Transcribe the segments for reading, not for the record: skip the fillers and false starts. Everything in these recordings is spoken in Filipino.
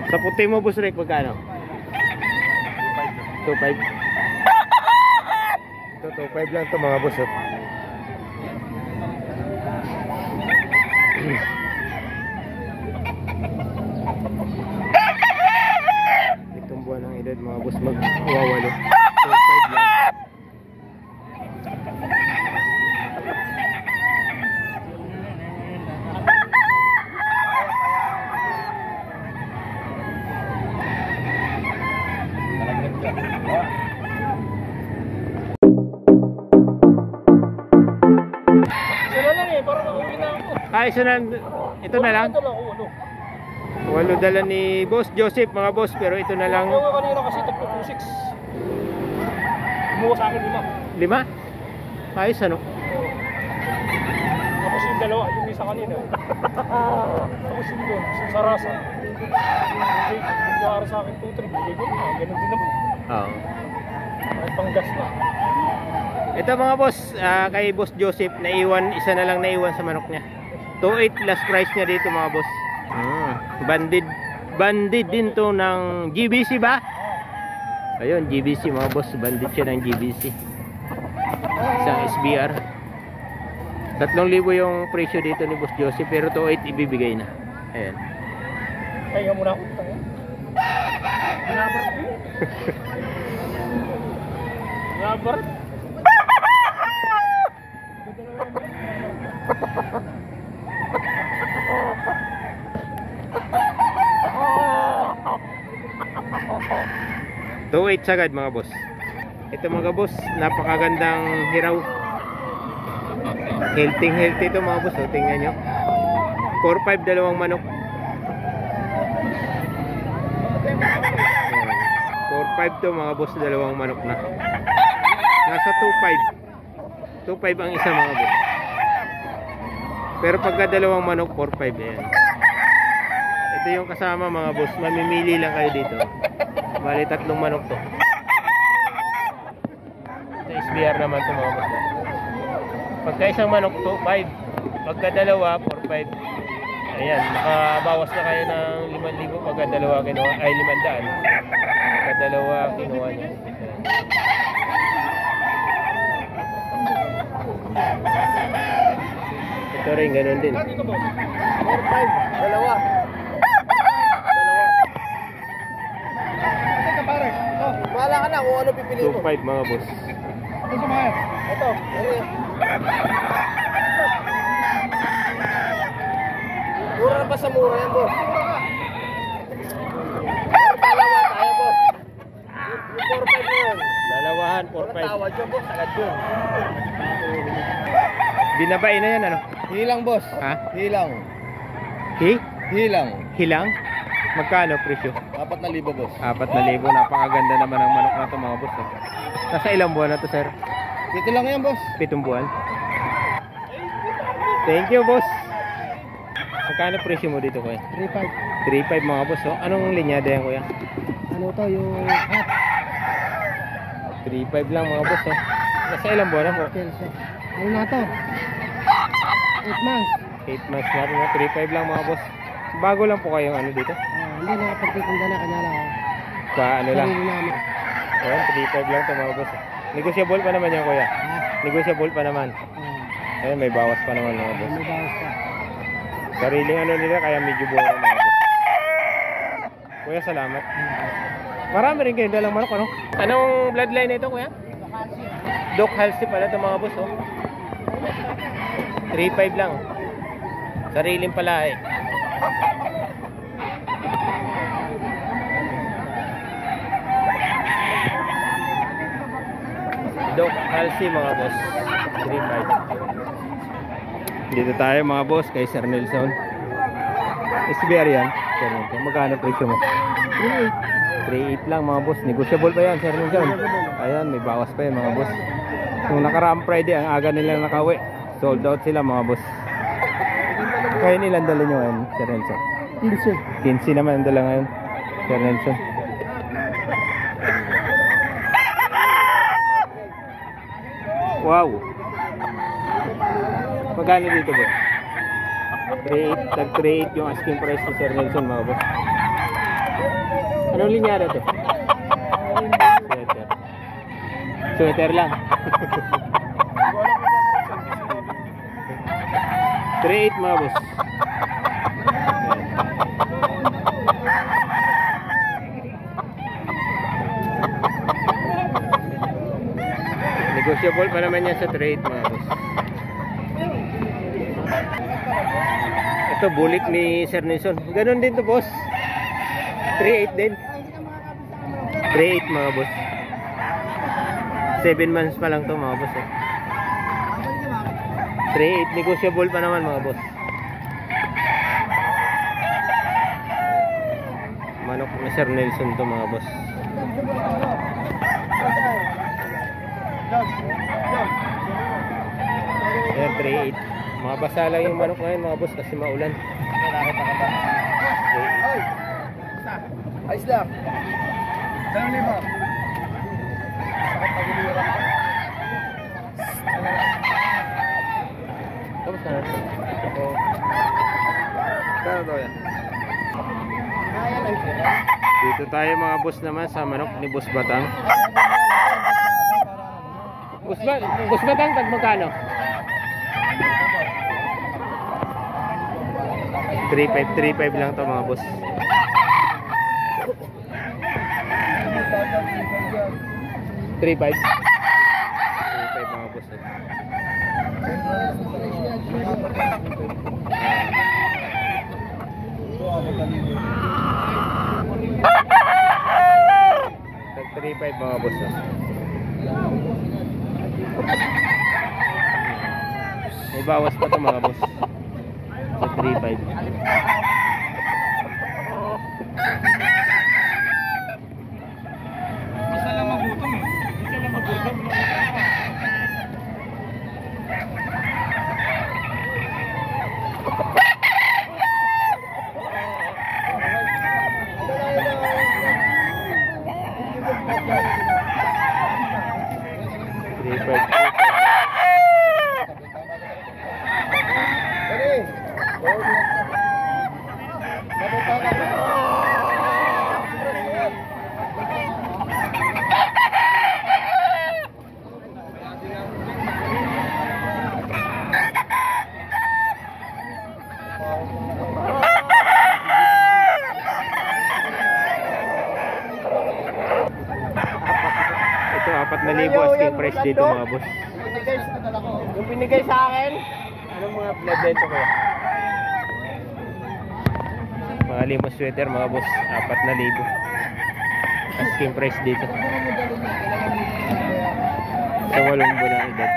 Sa puti mo, Boss Rick, magkano? 2.5. Ito, 2.5 lang ito mga boss. Itong buwan ng edad mga boss, mag-wawalo. 2.5 lang. Ay, so ito na lang. Walo dala ni Boss Joseph mga boss, pero ito na lang. Yung kanina kasi 326. Kumuha sa akin 5? Ayos ano? Tapos yung dalawa, yung isa kanina. Tapos yung doon, sa Sarasa. Yung sa akin 2-3, bigay ko na. Ganun din naman. Oo. Ay panggas na. Ito mga boss, kay Boss Joseph, isa na lang naiwan sa manok niya. 2.8 last price niya dito mga boss. Banded din to ng GBC ba? Ayun, GBC mga boss, banded siya ng GBC. Isang SBR. 3,000 yung presyo dito ni Boss Joseph, pero 2.8 ibibigay na. Ayan. Kaya muna ako. Labar. 2.8 sagad mga boss. Ito mga boss, napakagandang hiraw. Healthy ito mga boss, tingnan nyo. 4.5 dalawang manok. 4.5 to mga boss, dalawang manok na. Nasa 2.5. 2.5 ang isa mga boss. Pero pagka dalawang manok, 4.5 yan. Ito yung kasama mga boss, mamimili lang kayo dito. Bali 3 manok to. Sa SBR naman to mga boss. Pagka isang manok to, 5. Pagka dalawa, 4.5. Ayan, makabawas na kayo ng 5,000 pagka dalawa kinuha, ay 500. Pagka dalawa kinuha nyo. Ito rin, ganun din. 4.5, dalawa. Bahala ka na kung ano pipili mo. 2.5 mga boss. Ito sa mga. Ito. Mura na ba sa mura yan, boss? Dalawa tayo, boss. Yung 4.5 na yun. Lalawahan, 4.5. Tawad yun, boss. Agad yun. Binabain na yan, ano? Hilang, boss. Ha? Hilang. Hilang? Hilang. Magkano presyo? 4,000, boss. 4,000. Napakaganda naman ang manok na ito mga boss. Nasa ilang buwan na to, sir? Dito lang yan, boss. 7 buwan. Thank you, boss. Magkano presyo mo dito, kuya? 3.5. 3.5 mga boss. Oh. Anong linyada yan, kuya? Ano to, yung hat? 3.5 lang mga boss. Oh. Nasa ilang buwan na po? Ano na to? 8 months. 8 months na rin. 3.5 lang mga boss. Bago lang po kayong ano dito? Hindi na pagtitinda na kanya lang. Sa ano lang? Sarili namin. Ayan, 3.5 lang ito mga boss. Negotiable pa naman yan, kuya. Negotiable pa naman. Ayan, may bawas pa naman mga boss. May bawas pa. Sariling ano nila, kaya medyo buwan mga boss. Kuya, salamat. Marami rin kayo dalang manok, ano? Anong bloodline na ito, kuya? Doc Halsey pala ito mga boss, oh. 3.5 lang. Sariling pala eh. Doc Halsey mga boss, 3.5. Dito tayo mga boss kay Sir Nelson. SBR yan, Sir Nelson. Magkano presyo mo? 3.8 lang mga boss. Negotiable pa yan, Sir Nelson. Ayan, may bawas pa yan mga boss. Nung nakaraang Friday, ang aga nilang nakauwi. Sold out sila mga boss. Kaya nilang dala nyo ngayon, Sir Nelson? 15 naman ang dala ngayon, Sir Nelson. Wow. Magkano dito boss? 3.8, tag 3.8 yung asking price ni Sir Nelson mga boss. Anong linyada to? Sweater. Sweater lang. 3.8 mga boss. Negotiable pa naman yan sa 3.8 mga boss. Ito bulik ni Sir Nelson. Ganon din to boss. 3.8 din. 3.8 mga boss. 7 months pa lang to mga boss. 3.8 negotiable pa naman mga boss. Manok ni Sir Nelson to mga boss. Ayan 3.8. Mabasa lang yung manok ngayon mga boss kasi maulan. 3.8. Ayos lang. Saan lima? Sakit pag-uliran ka. Tapos na natin. Kaya daw yan. Dito tayo mga boss naman sa manok ni Boss Batang. Boss Batang, tag magkano? 3.5 lang to mga boss. 3.5 mga boss. Tag 3.5 mga boss. May bawas pa to mga boss. Sa 3.5. Isa lang magutom eh. Isa lang magutom. Ito 4,000 asking price dito mga boss. Yung binigay sa akin, Anong mga blood dito kaya? Mga limos sweater mga boss, 4,000 asking price dito. Sa 8 buwan na edad.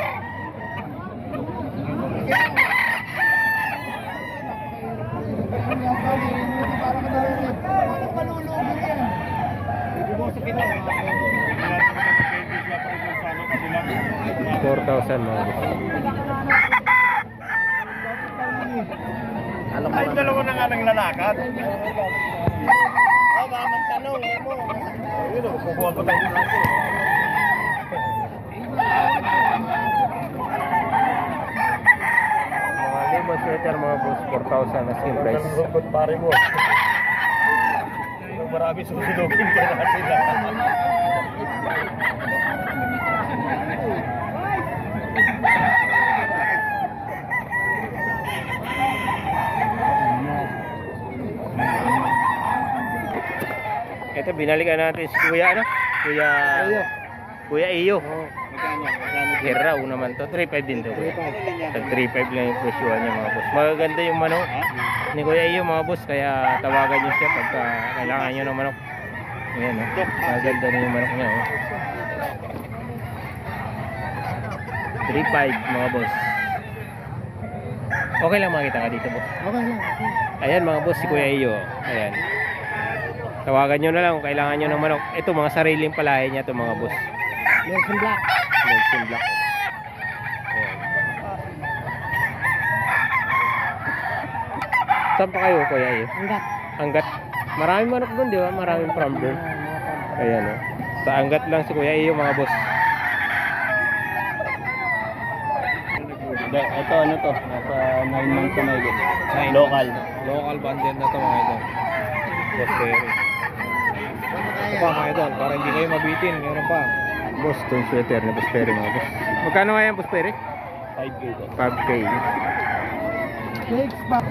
$4,000 mga boss. ay dalawa na nga ng lalakad. Baka magtanong mo. Ayun o, kukuha pa tayo dito. Mga limos sweater mga boss, 4,000 asking price. Ba't pare mo? Marami susunugin ka na sila. Ito binalikan natin si Kuya ano? Kuya Iyo. Hiraw naman to. 3.5 din to. Tag 3.5 lang yung presyo niya mga boss. Magaganda yung manok ni Kuya Iyo mga boss. Kaya tawagan niyo siya pagka kailangan niyo ng manok. Ayan o. Magaganda na yung manok niya o. 3.5 mga boss. Okay lang makita ka dito boss. Okay lang. Ayan mga boss si Kuya Iyo. Ayan. Tawagan nyo na lang kung kailangan nyo ng manok. Ito mga sariling palahe niya ito mga boss. Nelson Black. Nelson Black. Ayan. Saan pa kayo Kuya Iyo? Anggat. Anggat. Maraming manok doon di ba? Maraming farm doon. Ayan o. Sa Anggat lang si Kuya Iyo mga boss. Ito ano to? Nasa 9 months na ito. Local. Local bundle na ito mga ito. Boss Terry. Ito pa mga idol, para hindi kayo mabitin, meron pa. Boston sweater na Boss Perry mga boss. Magkano nga yan Boss Perry? 5K to. 5K. Ito pa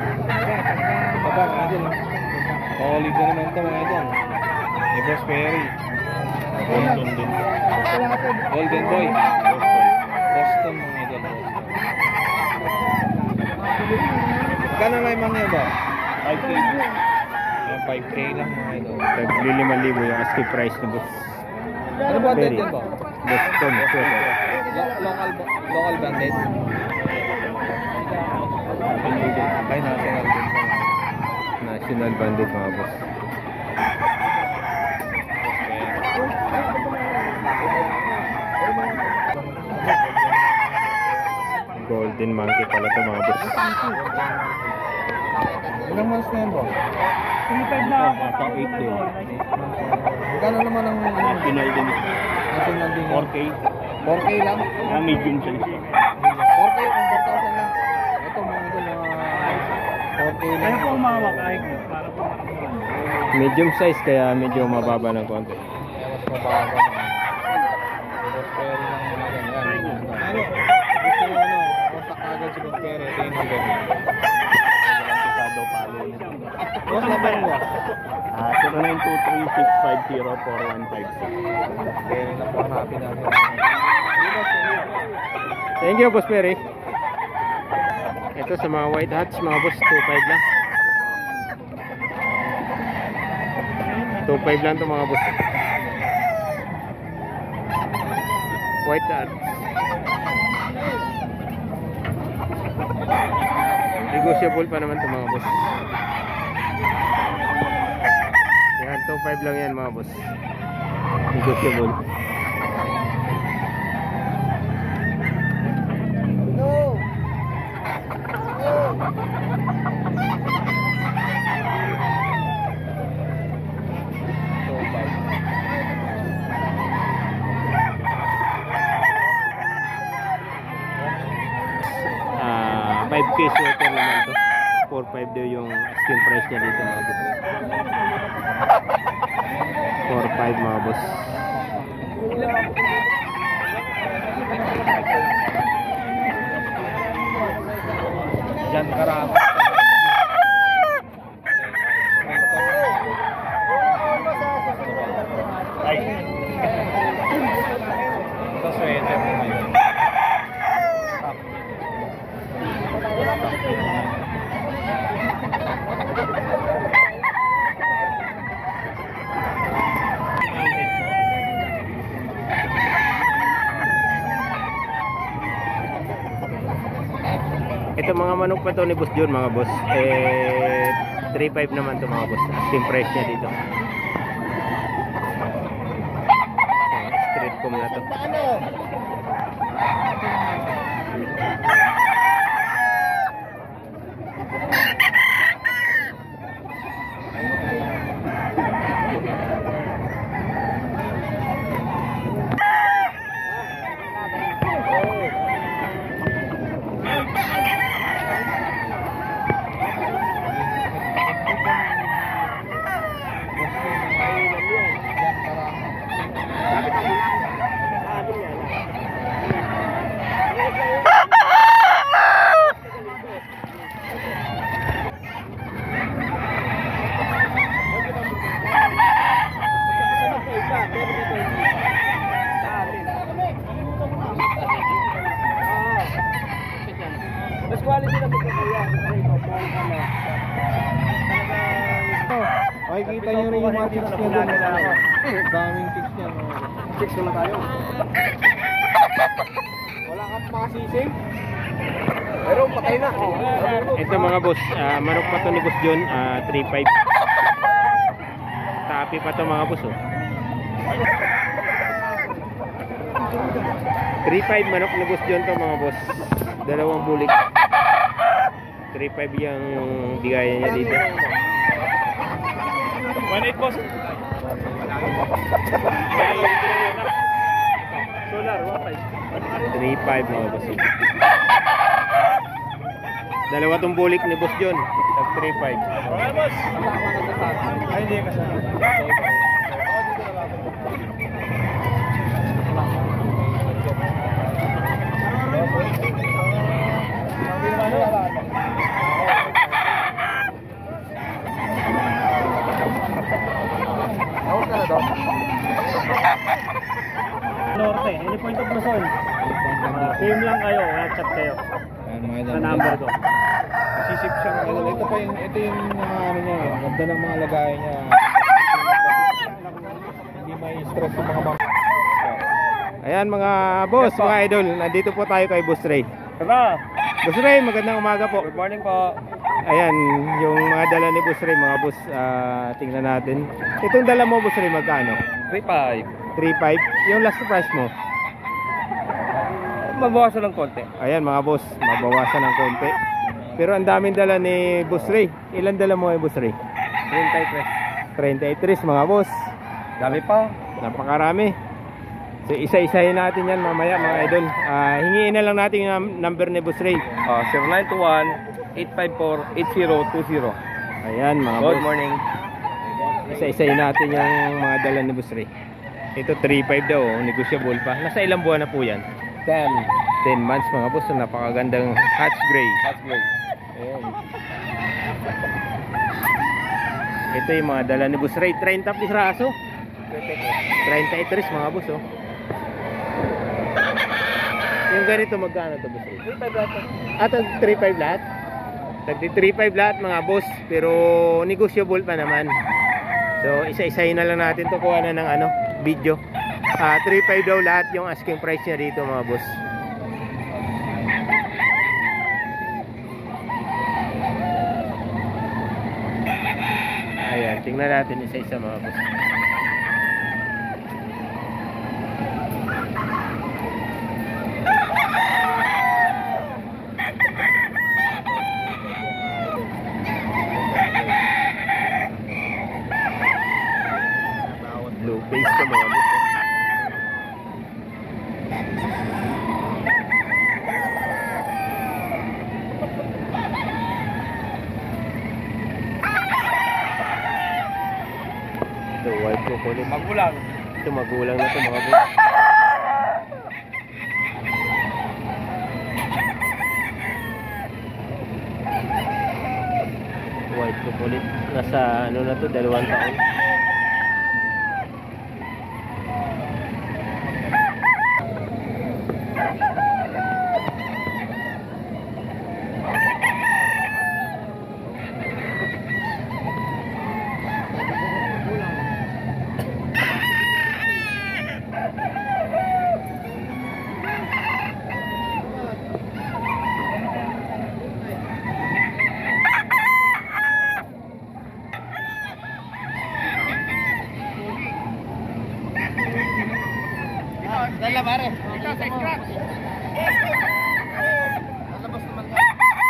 mga idol. Solid na naman ito mga idol. Ni Boss Perry. Boston din. Golden Boy. Boston mga idol. Magkano na yung mga ba? 5K. 5K lang mga idol. Tagli 5,000 yung asking price na boss. Ano ba Perry. din ba? Boston sweater. Local bandit. Ay, national din. National bandit mga boss. Golden monkey pala ito mga boss. Ilang months na yan ba? 3.5 na ako. Pang 8 din. Magkano naman ang national din? National din. 4K. 4K lang? Medium siya. 4K o 4,000 lang? Ito mga ito mga 4K lang. Kaya po umawak kahit para po makakuha. Medium size kaya medyo mababa ng konti. Kaya mas mababa naman. Boss Perry lang mga ganyan. Ano? Gusto mo ano? Kontak agad si Boss Perry. Ito yung number niya. Boss, number mo? 0923-650-4156. Perry na po hanapin natin. Thank you Boss Perry. Ito sa mga white hats mga boss, 2.5 lang. 2.5 lang to mga boss. White hats. Negotiable pa naman to mga boss. Yan, 2.5 lang yan mga boss. Negotiable. Ah, 5K sweater naman to. 4.5 daw yung asking price niya dito mga boss. 4.5 mga boss. Diyan karami. Ay. Ito sweater mo ngayon. Ito mga manok pa to ni Boss John mga boss. 3.5 naman to mga boss. Asking price niya dito. Street com na to. Mas quality na po kaya. Makikita nyo rin yung mga chicks niya doon. Daming chicks niya. Chicks naman tayo. Wala kang makasising. Pero patay na. Ito mga boss, manok pa to ni Boss John, 3.5. Tapi pa to mga boss oh. 3.5 manok ni Boss John to mga boss. Dalawang bulik. 3.5 yung bigaya niya dito. 1.8 boss. Solar, 1.5. 3.5 mga boss. Dalawa tong bulik ni Boss John. Tag 3.5. Okay boss. Ay, hindi kasama. idol. PM lang kayo, chat kayo. Ayan mga idol. Sa number ko. Sisip siya mga idol. Ito yung mga ano niya. Ang ganda ng mga lagayan niya. Hindi may stress yung mga bang. Ayan mga boss, mga idol, nandito po tayo kay Boss Ray. Tara! Boss Ray, magandang umaga po. Good morning po. Ayan, yung mga dala ni Boss Ray, mga boss, tingnan natin. Itong dala mo, Boss Ray, magkano? 3.5. 3.5. Yung last price mo? Mabawasan ng konti. Ayan mga boss, mabawasan ng konti. Pero ang daming dala ni Boss Ray. Ilan dala mo kay Boss Ray? 33 mga boss. Dami pa. Napakarami. So isa-isahin natin yan mamaya mga idol. Hingiin na lang natin yung number ni Boss Ray. 0921-854-8020. Ayan mga Good boss. morning. Isa-isahin natin yung mga dala ni Boss Ray. Ito 3.5 daw, negotiable pa. Nasa ilang buwan na po yan? 10. 10 months mga boss. So, napakagandang hatch gray. That's great. Ayan. Ito yung mga dala ni Boss Ray. 30 piraso. 33 mga boss oh. Yung ganito magkano to Boss Ray? 3.5 lahat. At 3.5 lahat? Tagdi 3.5 lahat mga boss. Pero negotiable pa naman. So isa-isahin na lang natin to. Kuha na ng ano, video. 3.5 daw lahat yung asking price niya dito mga boss. Ayan, tingnan natin isa-isa mga boss. Blue face to mga boss. Ito white ko kulit. Magulang. Ito magulang na ito mga boss. White ko kulit. Nasa ano na to, 2 taon. Dala pare. Ikaw sa scratch. Lalabas naman ka.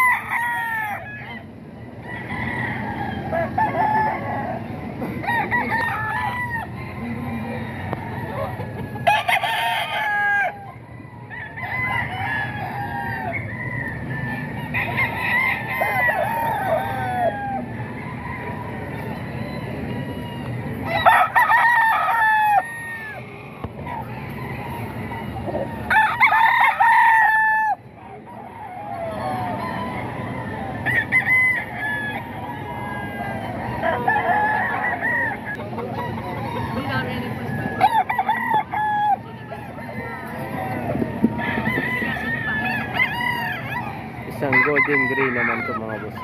Isang golden gray naman to mga boss.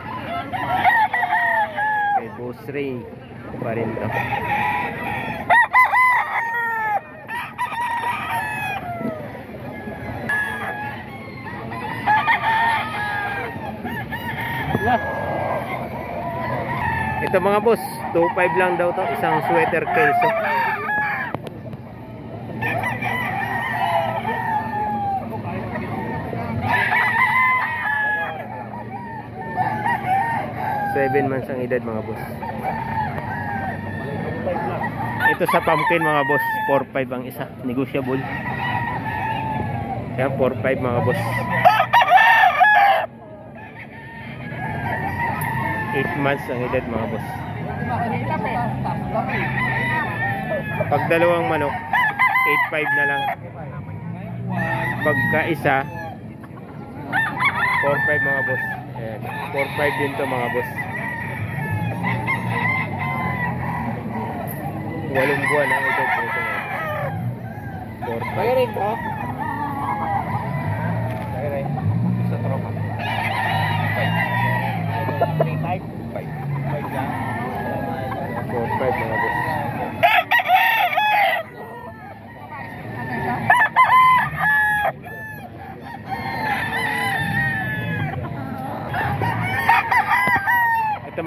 Kay Boss Ray pa rin to. Ito mga boss, 2.5 lang daw to, isang sweater kelso. Seven months ang edad mga boss. Ito sa pumpkin mga boss, 4.5 ang isa, negotiable. Kaya 4.5 mga boss. 8 months ang edad mga boss. Pag dalawang manok, 8.5 na lang. Pagka isa, 4.5 mga boss. Ayan, 4.5 din to mga boss. 8 buwan ang edad nito. 4.5.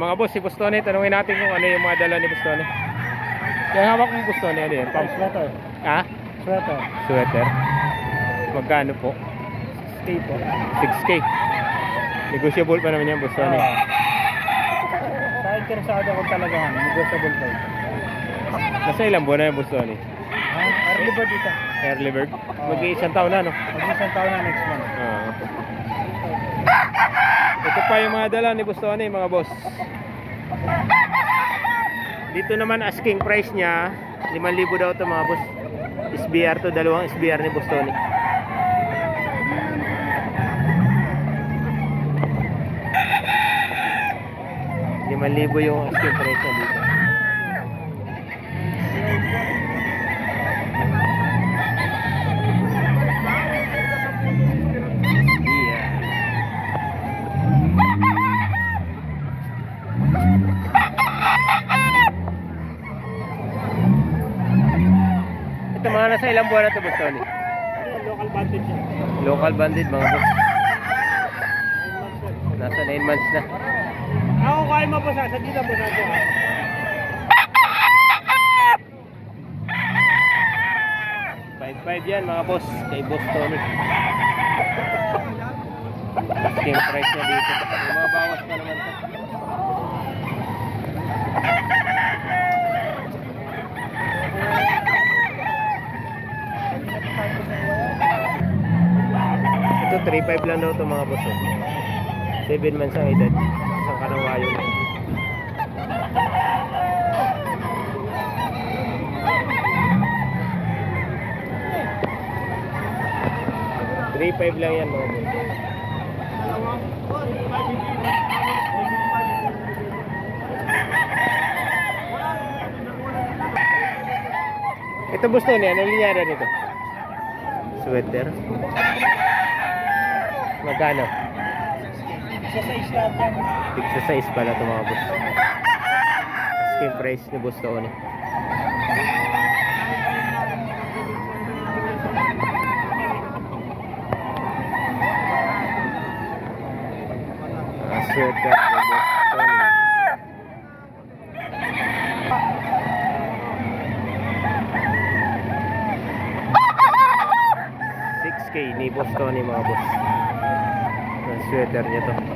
mga boss, si Bustoni, tanungin natin kung ano yung mga dala ni Bustoni. Kaya hawak mo Bustoni, ano yun? Sweater. Ha? Sweater. Sweater. Magkano po? 6K po. 6K. Negotiable pa naman yan, Bustoni. Sa interesado kung talagang negotiable pa ito. Nasa ilang buwan na yung Bustoni? Early bird ito. Early bird? Mag-iisang taon na, no? Mag-isang taon na next month. Ito pa yung mga dala ni Bustoni, mga boss. Dito naman asking price niya 5,000 daw to mga boss. SBR to, dalawang SBR ni Bustoni. ₱5,000 yung asking price niya dito. Ito mga nasa ilang buwan na ito, Bustoni? Local bandit siya. Local bandit, mga boss. Nasa 9 months na. Ako kaya mo po sa dito po sa ito. 5,500 yan, mga boss, kay Bustoni. Asking price niya dito. May mga bawas pa naman ito. Ito 3,500 lang daw ito, mga boss. 7 months ang edad. Isang kanawayo na. $3,500 lang yan, mga boss. Ito, Bustoni, anong linyara nito? Sweater. Magkano? Sa size lahat yan. Tigsa size pala ito, mga boss. Asking price ni Bustoni. Sweater ni Bustoni. $6K ni Bustoni, mga boss. Ang sweater niya to.